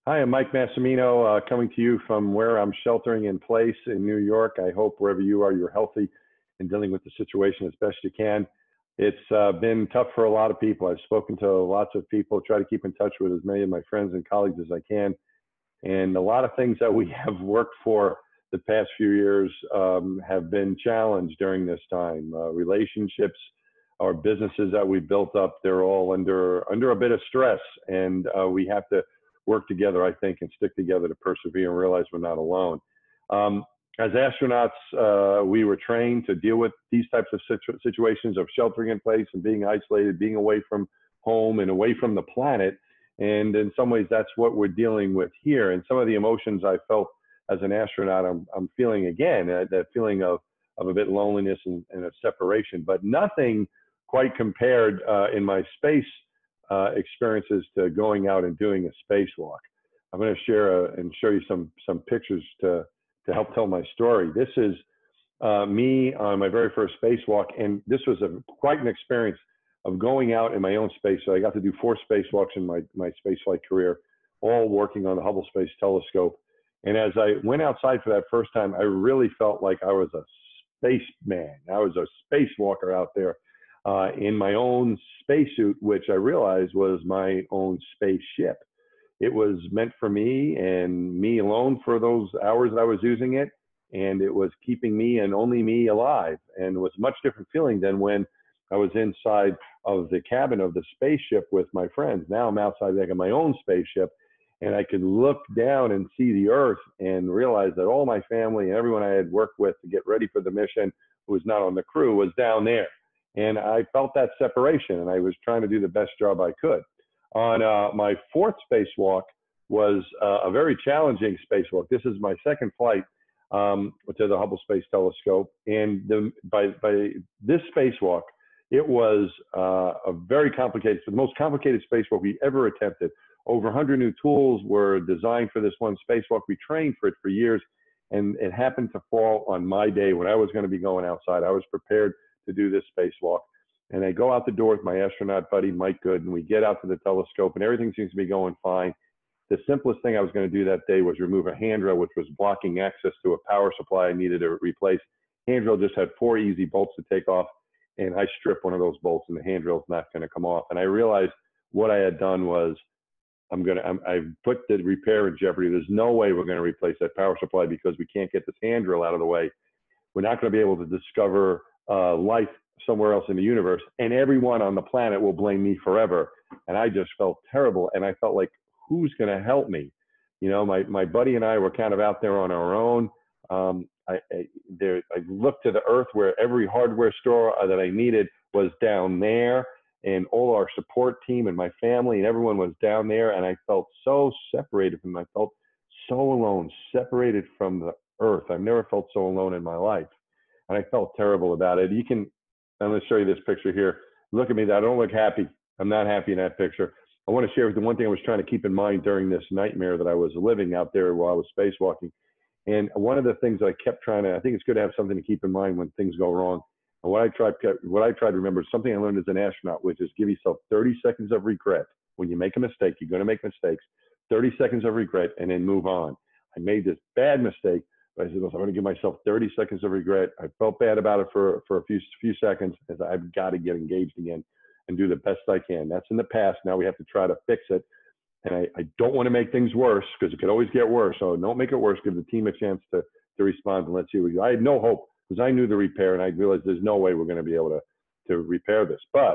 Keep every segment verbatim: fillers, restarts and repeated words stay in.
Hi, I'm Mike Massimino, uh, coming to you from where I'm sheltering in place in New York. I hope wherever you are, you're healthy and dealing with the situation as best you can. It's uh, been tough for a lot of people. I've spoken to lots of people, try to keep in touch with as many of my friends and colleagues as I can. And a lot of things that we have worked for the past few years um, have been challenged during this time. Uh, relationships, our businesses that we built up, they're all under under a bit of stress, and uh, we have to work together, I think, and stick together to persevere and realize we're not alone. Um, as astronauts, uh, we were trained to deal with these types of situ situations of sheltering in place and being isolated, being away from home and away from the planet. And in some ways, that's what we're dealing with here. And some of the emotions I felt as an astronaut, I'm, I'm feeling again, uh, that feeling of, of a bit loneliness and, and a separation, but nothing quite compared uh, in my space uh, experiences to going out and doing a spacewalk. I'm going to share a, and show you some, some pictures to, to help tell my story. This is uh, me on my very first spacewalk, and this was a, quite an experience of going out in my own space. So I got to do four spacewalks in my, my spaceflight career, all working on the Hubble Space Telescope. And as I went outside for that first time, I really felt like I was a spaceman. I was a spacewalker out there uh, in my own spacesuit, which I realized was my own spaceship. It was meant for me and me alone for those hours that I was using it. And it was keeping me and only me alive. And it was a much different feeling than when I was inside of the cabin of the spaceship with my friends. Now I'm outside like, of my own spaceship, and I could look down and see the Earth and realize that all my family and everyone I had worked with to get ready for the mission, who was not on the crew, was down there. And I felt that separation, and I was trying to do the best job I could. On uh, my fourth spacewalk was uh, a very challenging spacewalk. This is my second flight um, to the Hubble Space Telescope. And the, by, by this spacewalk, it was uh, a very complicated, the most complicated spacewalk we ever attempted. Over one hundred new tools were designed for this one spacewalk. We trained for it for years, and it happened to fall on my day when I was going to be going outside. I was prepared to do this spacewalk. And I go out the door with my astronaut buddy, Mike Good, and we get out to the telescope, and everything seems to be going fine. The simplest thing I was going to do that day was remove a handrail, which was blocking access to a power supply I needed to replace. Handrail just had four easy bolts to take off, and I stripped one of those bolts, and the handrail's not going to come off. And I realized what I had done was I'm going to, I'm, I put the repair in jeopardy. There's no way we're going to replace that power supply because we can't get this handrail out of the way. We're not going to be able to discover uh, life somewhere else in the universe, and everyone on the planet will blame me forever. And I just felt terrible, and I felt like, who's going to help me? You know, my, my buddy and I were kind of out there on our own. Um, I, I, there, I looked to the Earth where every hardware store that I needed was down there, and all our support team and my family and everyone was down there, and I felt so separated from them. I felt so alone, separated from the Earth. I've never felt so alone in my life, and I felt terrible about it. You can, I'm going to show you this picture here. Look at me. I don't look happy. I'm not happy in that picture. I want to share with you one thing I was trying to keep in mind during this nightmare that I was living out there while I was spacewalking. And one of the things that I kept trying to, I think it's good to have something to keep in mind when things go wrong. And what I tried, what I tried to remember is something I learned as an astronaut, which is give yourself thirty seconds of regret. When you make a mistake, you're going to make mistakes. thirty seconds of regret, and then move on. I made this bad mistake, but I said, well, I'm going to give myself thirty seconds of regret. I felt bad about it for, for a few, few seconds, as I've got to get engaged again and do the best I can. That's in the past. Now we have to try to fix it. And I, I don't want to make things worse because it could always get worse. So don't make it worse. Give the team a chance to, to respond, and let's see what we do. I had no hope because I knew the repair, and I realized there's no way we're going to be able to, to repair this. But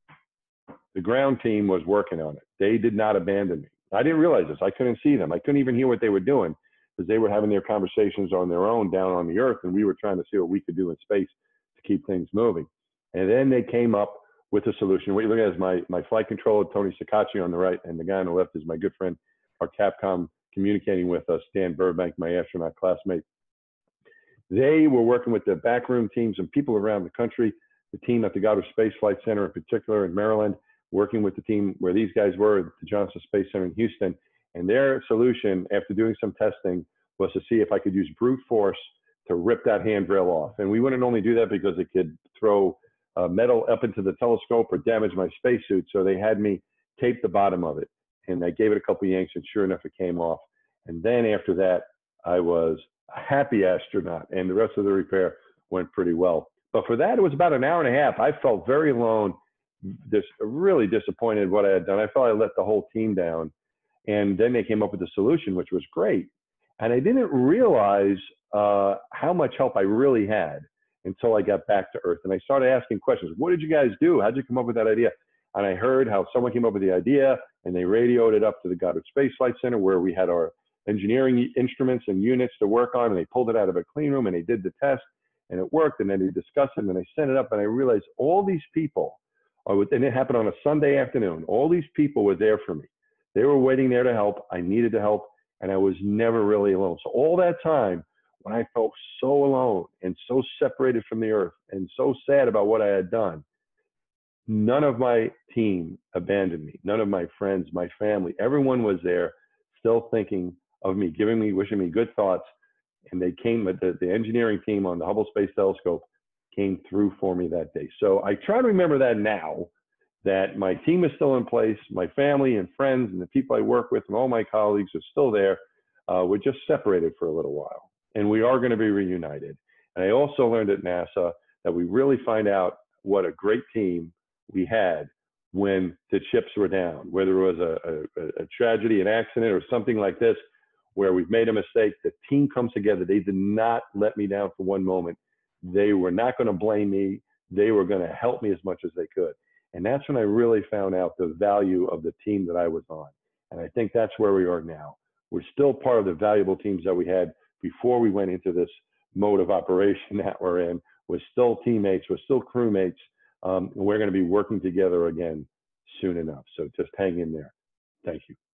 the ground team was working on it. They did not abandon me. I didn't realize this. I couldn't see them. I couldn't even hear what they were doing because they were having their conversations on their own down on the Earth, and we were trying to see what we could do in space to keep things moving. And then they came up with a solution. What you look at is my, my flight controller, Tony Sacacci, on the right, and the guy on the left is my good friend, our Capcom communicating with us, Dan Burbank, my astronaut classmate. They were working with the backroom teams and people around the country, the team at the Goddard Space Flight Center in particular in Maryland, working with the team where these guys were at the Johnson Space Center in Houston. And their solution, after doing some testing, was to see if I could use brute force to rip that handrail off. And we wouldn't only do that because it could throw uh, metal up into the telescope or damage my spacesuit. So they had me tape the bottom of it. and I gave it a couple of yanks, and sure enough, it came off. And then after that, I was a happy astronaut, and the rest of the repair went pretty well. But for that, it was about an hour and a half. I felt very alone, just really disappointed what I had done. I felt I let the whole team down. And then they came up with a solution, which was great. And I didn't realize uh, how much help I really had until I got back to Earth. And I started asking questions. What did you guys do? How'd you come up with that idea? And I heard how someone came up with the idea, and they radioed it up to the Goddard Space Flight Center, where we had our engineering instruments and units to work on. And they pulled it out of a clean room, and they did the test, and it worked. And then they discussed it, and they sent it up. And I realized all these people, are with, and it happened on a Sunday afternoon, all these people were there for me. They were waiting there to help. I needed to help, and I was never really alone. So all that time, when I felt so alone and so separated from the Earth and so sad about what I had done, none of my team abandoned me. None of my friends, my family, everyone was there still thinking of me, giving me, wishing me good thoughts. And they came, the, the engineering team on the Hubble Space Telescope came through for me that day. So I try to remember that now, that my team is still in place, my family and friends and the people I work with and all my colleagues are still there. Uh, we're just separated for a little while, and we are going to be reunited. And I also learned at NASA that we really find out what a great team we had when the chips were down, whether it was a, a, a tragedy, an accident, or something like this, where we've made a mistake. The team comes together. They did not let me down for one moment. They were not going to blame me. They were going to help me as much as they could. And that's when I really found out the value of the team that I was on. And I think that's where we are now. We're still part of the valuable teams that we had before we went into this mode of operation that we're in. We're still teammates. We're still crewmates. Um, and we're going to be working together again soon enough. So just hang in there. Thank you.